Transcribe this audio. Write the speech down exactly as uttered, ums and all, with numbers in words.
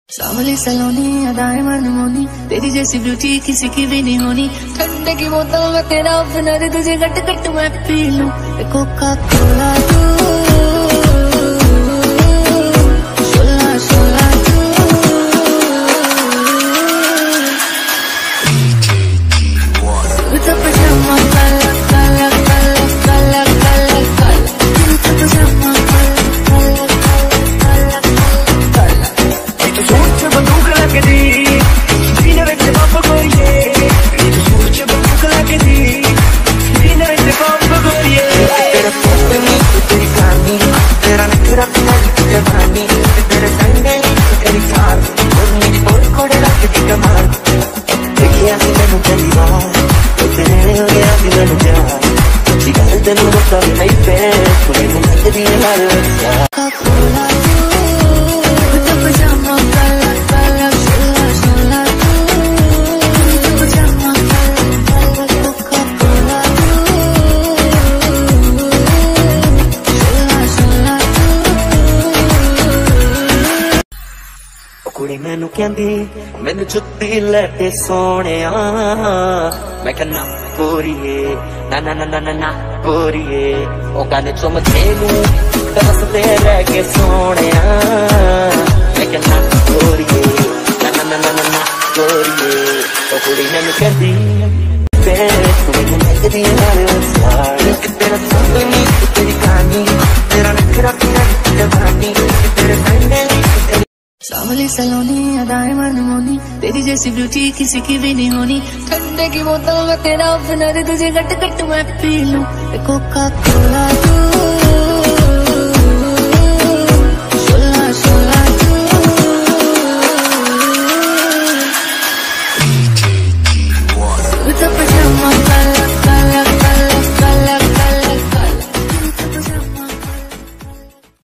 सावली सलोनी अदाएं मनमोनी, तेरी जैसी ब्यूटी किसी की भी नहीं होनी। ठंडे की बोतल में तेरा बिना दे तुझे गट गट मैं पी लूं। कोका कोला तू, शोला शोला तू, तो पजामा काला काला काला काला काला काला, तो पजामा काला काला काला काला। सोच बंदूक लगदी सीने विच बंब गोलीए, सोच बंदूक लगदी सीने विच बंब गोलीए। तेरा फोटो नहीं तेरी कहानी, तेरा नखरा तेरी जवानी, तेरे संगे तेरी कार और मेरी और कोड़े लगदी कमाल। देखिया सी मैनू पहली बार तेरे हो गया सी मैनू प्यार, सच्ची गल तेनू दस्सां नहीं पे कुड़ी नूं लगदी है हर वक्त। कोला तू, तो पजामा काला काला शोला शोला तू, तो पजामा काला काला कोका कोला तू, शोला शोला तू। कुड़ी मैनू कहंदी मैनू जुत्ती लैटे सोहणिया, मैं कहना गोरीए ना ना ना ना ना ना गोरीए। ओ गाने चुम तेनू तरसदे रह के सोहणिया, मैं कहना गोरीए ना ना ना ना ना ना गोरीए। ओ कुड़ी मैनू कहंदी तेरे कुड़ी नूं लगदी हर वक्त। तेरा संग नी तेरी कहानी, तेरा नखरा तेरी जवानी, तेरे संगे तेरी। सावली सलोनी अदाएं मनमोनी, तेरी जैसी ब्यूटी किसी की भी नहीं होनी। ठंडे की बोतल में तेरा बिना दे तुझे गट गट मैं पी लूं। कोका कोला तू, शोला शोला तू, तो पजामा काला